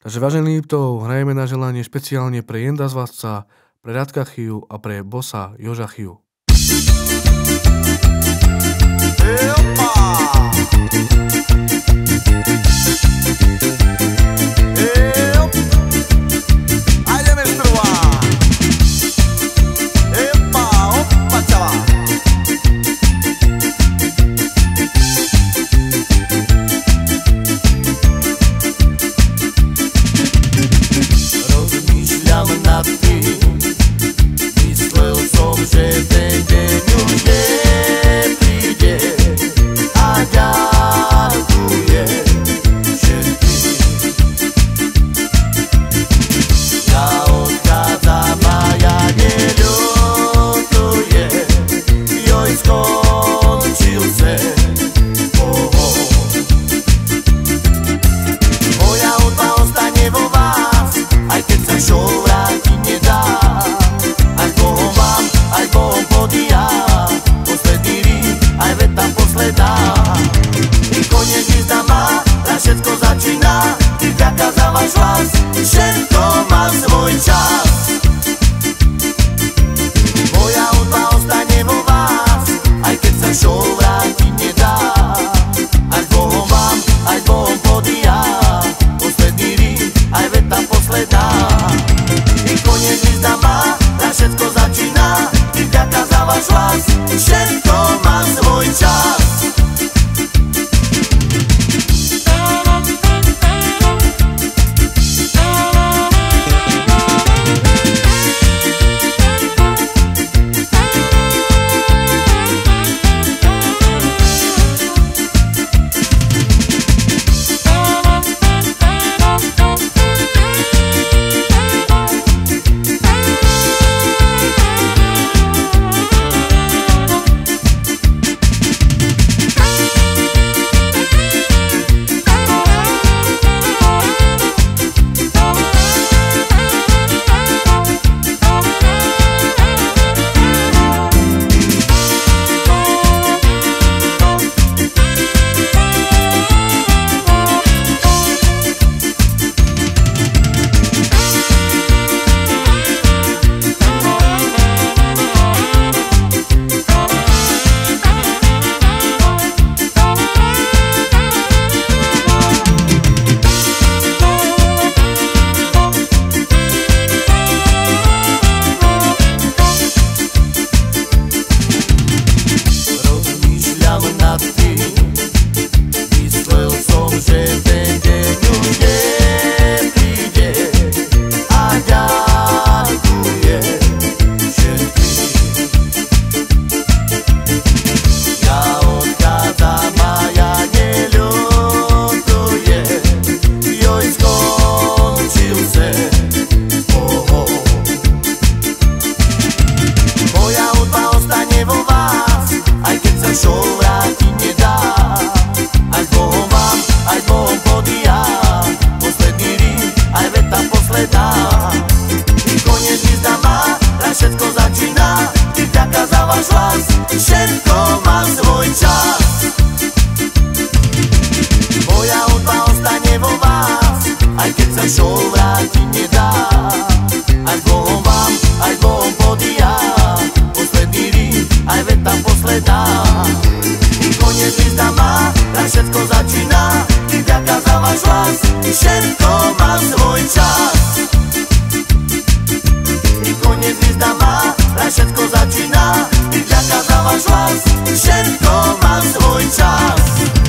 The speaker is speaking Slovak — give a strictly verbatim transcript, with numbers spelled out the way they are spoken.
Takže vážený Liptov, hrajeme na želanie špeciálne pre Jenda Zvazca, pre Radka Chiu a pre bossa Joža Chiu. Myslel som, že ten deň už nepríde a ďakujem všetkým. Ja odchádzam a ja neľutujem, joj skončil sen pohon. Moja hudba ostane vo vás, aj keď sa show vrátiť nedá. Aj Bohom vám, aj Bohom podia, posledný rým, aj veta posledná. I koniec hviezda má, na všetko začína, ty vďaka za váš hlas, všetko má svoj čas. Moja hudba ostane vo vás, aj keď sa show vrátiť nedá. Aj Bohom vám, aj Bohom podia, posledný rým, aj veta posledná. I koniec hviezda má, na všetko začína, ty vďaka za váš hlas, všetko má svoj čas. Myslel som, že ten deň už nepríde a ďakujem všetkým. Ja odchádzam a ja neľutujem, joj skončil sen pohon. Moja hudba ostane vo vás, aj keď sa show vrátiť nedá. Aj Bohom vám, aj Bohom podia, posledný rým, aj veta posledná. I koniec hviezda má, na všetko začína, ty vďaka za váš hlas, všetko má svoj čas. Moja hudba ostane vo vás, aj keď sa show vrátiť nedá. Aj Bohom vám, aj Bohom podia, posledný rým, aj veta posledná. I koniec hviezda má, na všetko začína, ty vďaka za váš hlas, všetko má svoj čas. I koniec hviezda má, na všetko začína, ty vďaka za váš hlas, všetko má svoj čas.